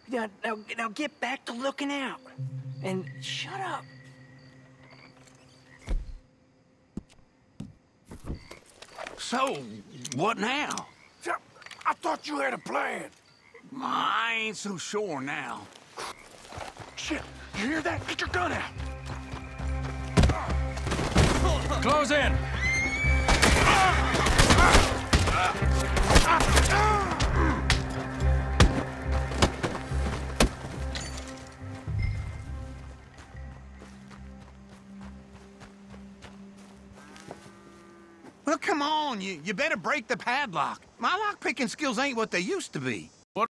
Now get back to looking out. And shut up. So, what now? I thought you had a plan. I ain't so sure now. Shit, you hear that? Get your gun out. Close in. Well, come on, you better break the padlock. My lock-picking skills ain't what they used to be.